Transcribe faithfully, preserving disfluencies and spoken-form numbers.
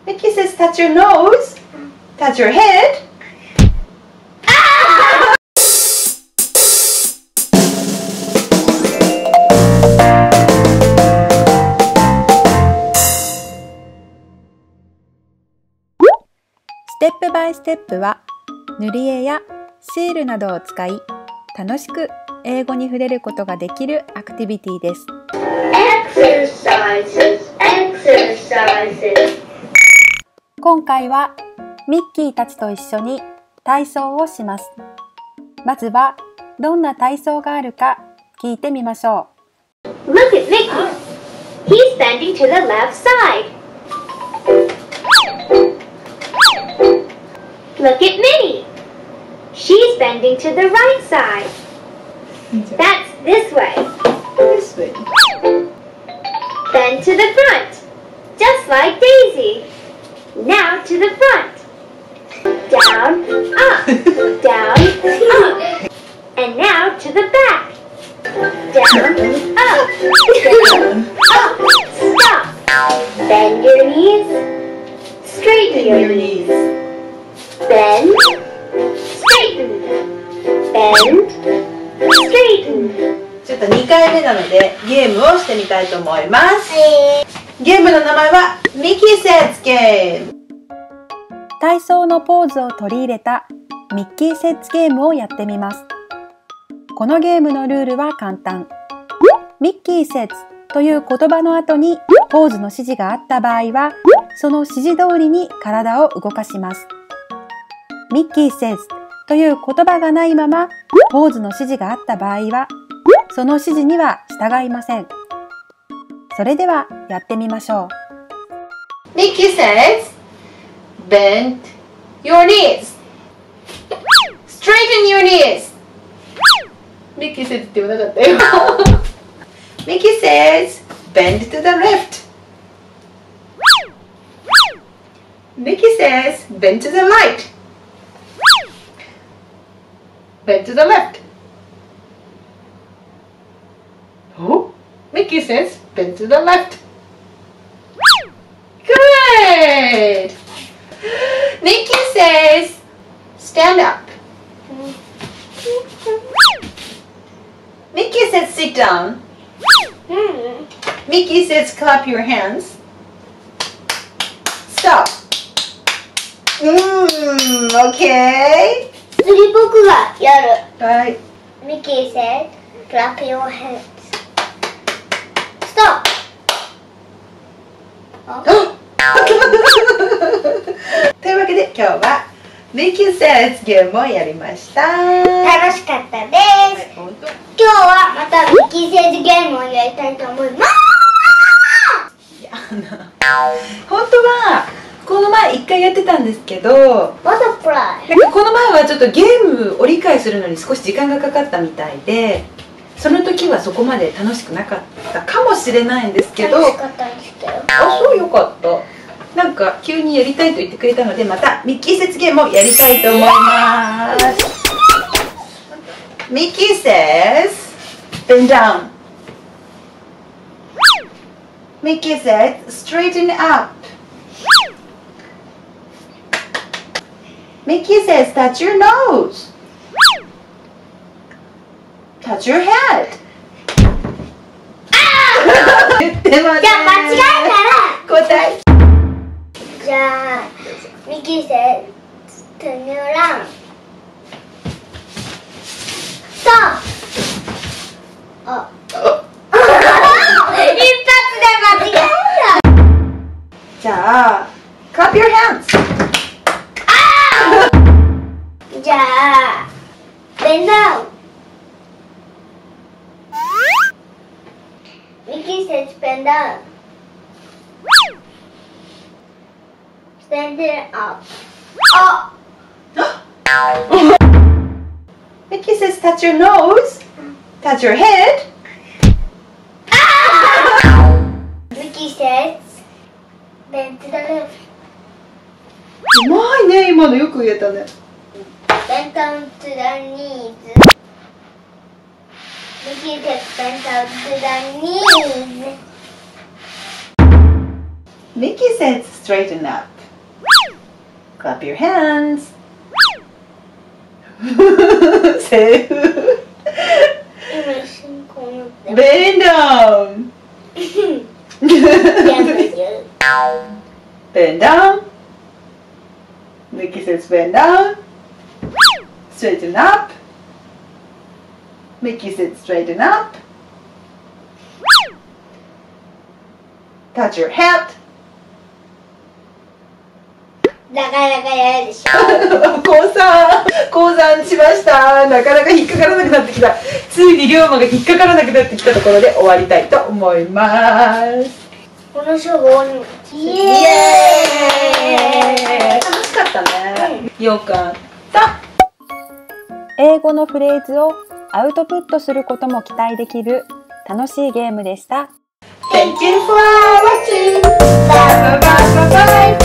Mickey says touch your nose. Touch your head. ステップバイステップは塗り絵やシールなどを使い楽しく英語に触れることができるアクティビティです。 Exercises, exercises. 今回はミッキーたちと一緒に体操をします。まずはどんな体操があるか聞いてみましょう。Look at Mickey. He's bending to the left side. Look at Minnie. She's bending to the right side. That's this way. This way. Bend to the front, just like Daisy. Now to the front. Down, up, down, up. And now to the back. Down, up, down, up. Stop. Bend your knees. Straighten your knees. Bend, straighten, bend, straighten. ちょっとにかいめなのでゲームをしてみたいと思います。ゲームの名前は Mickey Says Game。 体操のポーズを取り入れたミッキーセッツゲームをやってみます。このゲームのルールは簡単。ミッキーセッツという言葉の後にポーズの指示があった場合は、その指示通りに体を動かします。ミッキー says という言葉がないままポーズの指示があった場合はその指示には従いません。それではやってみましょう。Mickey says bend your knees. Straighten your knees. Mickey says って言わなかったよ。Mickey says bend to the left. Mickey says bend to the right.Bend to the left. Oh, Mickey says bend to the left. Good. Mickey says stand up. Mickey says sit down. Mickey says clap your hands. Stop. Mm, okay. 次僕がやる。 はい。 ミッキー said, clap your hands. Stop! というわけで今日はミッキー says ゲームをやりました。 楽しかったです。今日はまたミッキー says ゲームをやりたいと思います。 本当はこの前一回やってたんですけど、 バタフライ。 なんかこの前はちょっとゲームを理解するのに少し時間がかかったみたいで、その時はそこまで楽しくなかったかもしれないんですけど、 楽しかったんですけど。 あ、そうよかった。なんか急にやりたいと言ってくれたので、またミッキー説ゲームをやりたいと思います。ミッキー says bend down. Mickey says straighten up.Mickey says touch your nose. Touch your head. 言ってません。 じゃあ間違えたら答え。 じゃあミッキー says turn around. Stop. あ。一発で間違えた。 じゃあ clap your hands. じゃあ、bend down. Mickey says bend down. Stand it up. Oh! Mickey says touch your nose. Touch your head. Mickey says bend to the left. うまいね、今のよく言えたね。 Bend down to the knees. Mickey says bend down to the knees. Mickey says straighten up. Clap your hands. セーフ。 今一瞬こうなって Bend down. Bend down. Mickey says bend down. Straighten up. Mickey says straighten up. Touch your hat. なかなかやるでしょ。 降参降参しました。なかなか引っかからなくなってきた。ついに龍馬が引っかからなくなってきたところで終わりたいと思います。 この勝負終わります。イイエーイ。楽しかったね。よかった。 英語のフレーズをアウトプットすることも期待できる楽しいゲームでした。 Thank you for watching. Bye bye bye bye bye.